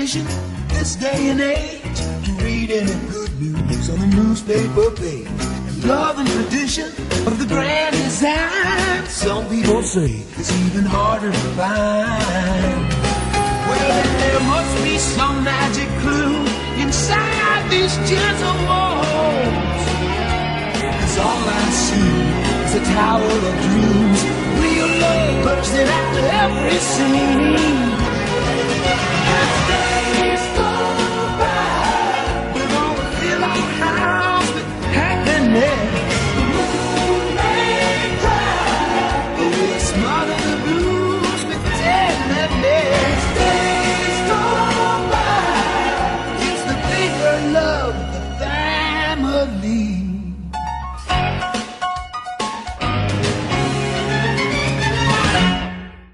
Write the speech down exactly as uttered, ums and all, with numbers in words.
tradition this day and age to read any good news on a newspaper page. And love and tradition of the grand design, some people say it's even harder to find. Well, then there must be some magic clue inside these gentle walls, 'cause all I see is a tower of dreams, real love bursting out of every scene. This day is